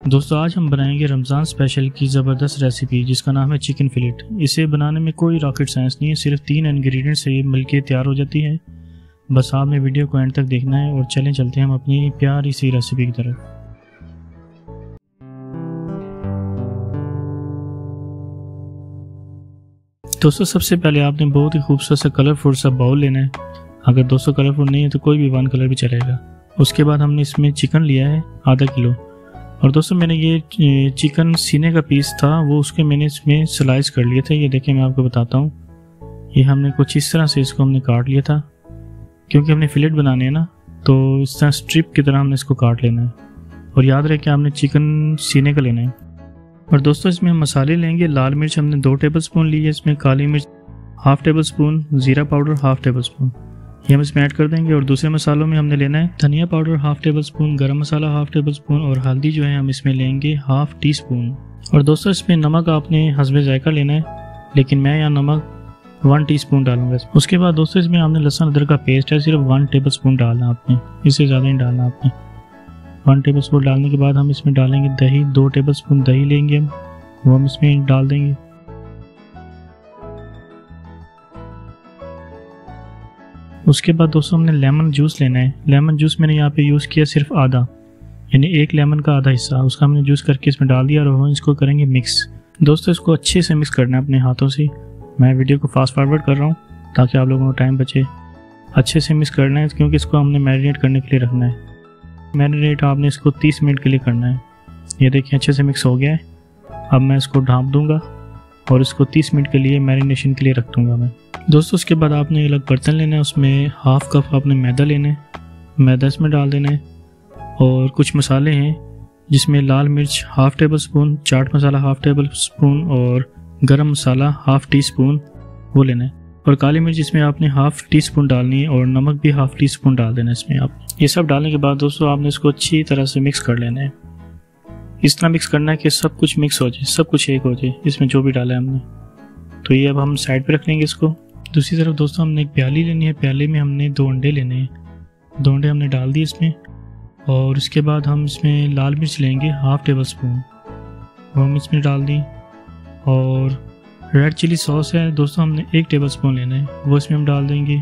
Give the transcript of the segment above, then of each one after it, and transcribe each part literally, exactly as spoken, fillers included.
दोस्तों आज हम बनाएंगे रमज़ान स्पेशल की ज़बरदस्त रेसिपी जिसका नाम है चिकन फिलेट। इसे बनाने में कोई रॉकेट साइंस नहीं है, सिर्फ तीन इंग्रेडिएंट से ये मिलके तैयार हो जाती है। बस आपने वीडियो को एंड तक देखना है और चलें चलते हैं हम अपनी प्यारी सी रेसिपी की तरफ। दोस्तों सबसे पहले आपने बहुत ही खूबसूरत सा कलरफुल सा बाउल लेना है। अगर दोस्तों कलरफुल नहीं है तो कोई भी वन कलर भी चलेगा। उसके बाद हमने इसमें चिकन लिया है आधा किलो, और दोस्तों मैंने ये चिकन सीने का पीस था वो उसके मैंने इसमें स्लाइस कर लिए थे। ये देखिए मैं आपको बताता हूँ, ये हमने कुछ इस तरह से इसको हमने काट लिया था, क्योंकि हमने फिलेट बनाने हैं ना, तो इस तरह स्ट्रिप की तरह हमने इसको काट लेना है। और याद रहे कि हमने चिकन सीने का लेना है। और दोस्तों इसमें हम मसाले लेंगे। लाल मिर्च हमने दो टेबल स्पून ली है, इसमें काली मिर्च हाफ टेबल स्पून, ज़ीरा पाउडर हाफ टेबल स्पून, ये हम इसमें ऐड कर देंगे। और दूसरे मसालों में हमने लेना है धनिया पाउडर हाफ टेबल स्पून, गरम मसाला हाफ टेबल स्पून, और हल्दी जो है हम इसमें लेंगे हाफ टी स्पून। और दोस्तों इसमें नमक आपने हस्बे जायका लेना है, लेकिन मैं यहाँ नमक वन टीस्पून डालूंगा। उसके बाद दोस्तों इसमें हमने लहसुन अदरक का पेस्ट है, सिर्फ वन टेबल स्पून डालना आपने, इससे ज़्यादा नहीं डालना आपने। वन टेबल स्पून डालने के बाद हम इसमें डालेंगे दही, दो टेबल स्पून दही लेंगे हम, वो हम इसमें डाल देंगे। उसके बाद दोस्तों हमने लेमन जूस लेना है। लेमन जूस मैंने यहाँ पे यूज़ किया सिर्फ आधा, यानी एक लेमन का आधा हिस्सा, उसका हमने जूस करके इसमें डाल दिया और हम इसको करेंगे मिक्स। दोस्तों इसको अच्छे से मिक्स करना है अपने हाथों से। मैं वीडियो को फास्ट फॉरवर्ड कर रहा हूँ ताकि आप लोगों को टाइम बचे। अच्छे से मिक्स करना है क्योंकि इसको हमने मैरिनेट करने के लिए रखना है। मैरिनेट आपने इसको तीस मिनट के लिए करना है। ये देखिए अच्छे से मिक्स हो गया है। अब मैं इसको ढाँप दूँगा और इसको तीस मिनट के लिए मैरिनेशन के लिए रख दूँगा मैं। दोस्तों उसके बाद आपने अलग बर्तन लेना है, उसमें हाफ कप आपने मैदा लेना है, मैदा इसमें डाल देना है। और कुछ मसाले हैं जिसमें लाल मिर्च half table spoon, chaat masala half table spoon और गरम मसाला हाफ टी स्पून वो लेना है। और काली मिर्च इसमें आपने हाफ टी स्पून डालनी है और नमक भी हाफ टी स्पून डाल देना है इसमें आप। ये सब डालने के बाद दोस्तों आपने इसको अच्छी तरह से मिक्स कर लेना है। इस तरह मिक्स करना है कि सब कुछ मिक्स हो जाए, सब कुछ एक हो जाए इसमें जो भी डाला है हमने। तो ये अब हम साइड पे रख लेंगे इसको। दूसरी तरफ दोस्तों हमने एक प्याली लेनी है, प्याले में हमने दो अंडे लेने हैं। दो अंडे हमने डाल दिए इसमें, और उसके बाद हम इसमें लाल मिर्च लेंगे हाफ टेबल स्पून, वो हम इसमें डाल दी। और रेड चिली सॉस है दोस्तों हमने एक टेबल स्पून लेना है, वो इसमें हम डाल देंगे।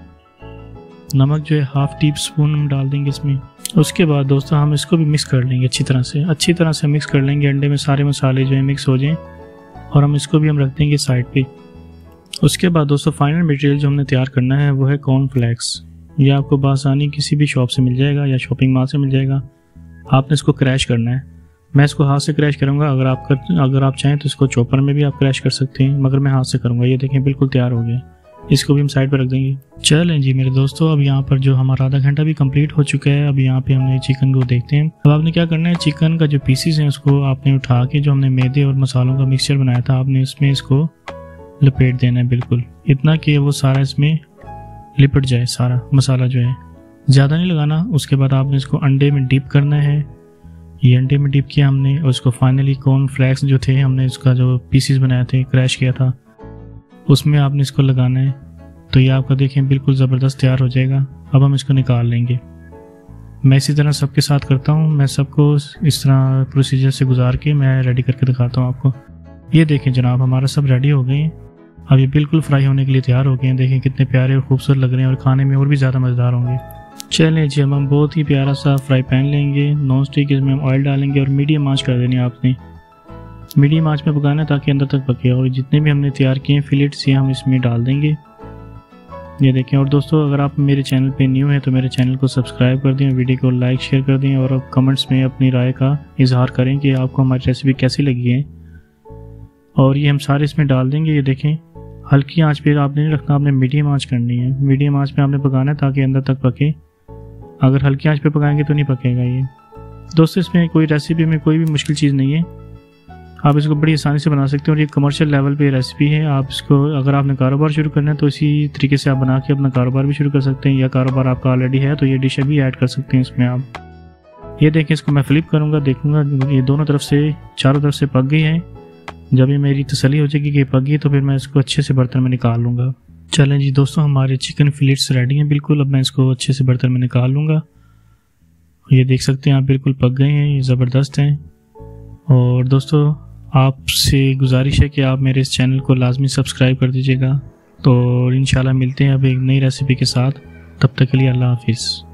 नमक जो है हाफ टी स्पून हम डाल देंगे इसमें। उसके बाद दोस्तों हम इसको भी मिक्स कर लेंगे अच्छी तरह से, अच्छी तरह से मिक्स कर लेंगे। अंडे में सारे मसाले जो है मिक्स हो जाएं और हम इसको भी हम रख देंगे साइड पे। उसके बाद दोस्तों फाइनल मटेरियल जो हमने तैयार करना है वो है कॉर्नफ्लेक्स। ये आपको बासानी किसी भी शॉप से मिल जाएगा या शॉपिंग मॉल से मिल जाएगा। आपने इसको क्रैश करना है। मैं इसको हाथ से क्रैश करूँगा, अगर आप कर, अगर आप चाहें तो इसको चॉपर में भी आप क्रैश कर सकते हैं, मगर मैं हाथ से करूँगा। ये देखें बिल्कुल तैयार हो गया, इसको भी हम साइड पर रख देंगे। चलें जी मेरे दोस्तों, अब यहाँ पर जो हमारा आधा घंटा भी कंप्लीट हो चुका है। अब यहाँ पे हमने चिकन को देखते हैं। अब आपने क्या करना है, चिकन का जो पीसीस हैं उसको आपने उठा के जो हमने मैदे और मसालों का मिक्सचर बनाया था, आपने इसमें इसको लपेट देना है बिल्कुल इतना कि वो सारा इसमें लिपट जाए, सारा मसाला जो है, ज़्यादा नहीं लगाना। उसके बाद आपने इसको अंडे में डिप करना है। ये अंडे में डिप किया हमने, और उसको फाइनली कॉर्नफ्लेक्स जो थे हमने इसका जो पीसीस बनाए थे, क्रैश किया था, उसमें आपने इसको लगाना है। तो ये आपका देखें बिल्कुल ज़बरदस्त तैयार हो जाएगा। अब हम इसको निकाल लेंगे। मैं इसी तरह सबके साथ करता हूँ, मैं सबको इस तरह प्रोसीजर से गुजार के मैं रेडी करके दिखाता हूँ आपको। ये देखें जनाब हमारा सब रेडी हो गए हैं। अब ये बिल्कुल फ्राई होने के लिए तैयार हो गए हैं। देखें कितने प्यारे और खूबसूरत लग रहे हैं और खाने में और भी ज़्यादा मज़ेदार होंगे। चलें जी हम बहुत ही प्यारा सा फ्राई पैन लेंगे, नॉन स्टिक, इसमें हम ऑयल डालेंगे और मीडियम आंच कर देनी है आपने। मीडियम आंच में पकाना है ताकि अंदर तक पके। और जितने भी हमने तैयार किए हैं फिलेट्स ये हम इसमें डाल देंगे। ये देखें। और दोस्तों अगर आप मेरे चैनल पे न्यू हैं तो मेरे चैनल को सब्सक्राइब कर दें, वीडियो को लाइक शेयर कर दें, और कमेंट्स में अपनी राय का इजहार करें कि आपको हमारी रेसिपी कैसी लगी है। और ये हम सारे इसमें डाल देंगे। ये देखें हल्की आंच पे आपने नहीं रखना, आपने मीडियम आंच करनी है। मीडियम आंच पे आपने पकाना है ताकि अंदर तक पके। अगर हल्की आंच पे पकाएंगे तो नहीं पकेगा ये। दोस्तों इसमें कोई रेसिपी में कोई भी मुश्किल चीज़ नहीं है, आप इसको बड़ी आसानी से बना सकते हैं। और ये कमर्शियल लेवल पे रेसिपी है। आप इसको अगर आपने कारोबार शुरू करना है तो इसी तरीके से आप बना के अपना कारोबार भी शुरू कर सकते हैं, या कारोबार आपका ऑलरेडी है तो ये डिश भी ऐड कर सकते हैं इसमें आप। ये देखें इसको मैं फ्लिप करूँगा, देखूँगा ये दोनों तरफ से चारों तरफ से पक गई है। जब ये मेरी तसल्ली हो जाएगी कि पक गई तो फिर मैं इसको अच्छे से बर्तन में निकाल लूँगा। चलें जी दोस्तों हमारे चिकन फिलेट्स रेडी हैं बिल्कुल। अब मैं इसको अच्छे से बर्तन में निकाल लूँगा। ये देख सकते हैं आप बिल्कुल पक गए हैं, ये ज़बरदस्त हैं। और दोस्तों आपसे गुजारिश है कि आप मेरे इस चैनल को लाजमी सब्सक्राइब कर दीजिएगा। तो इंशाल्लाह मिलते हैं अब एक नई रेसिपी के साथ, तब तक के लिए अल्लाह हाफिज़।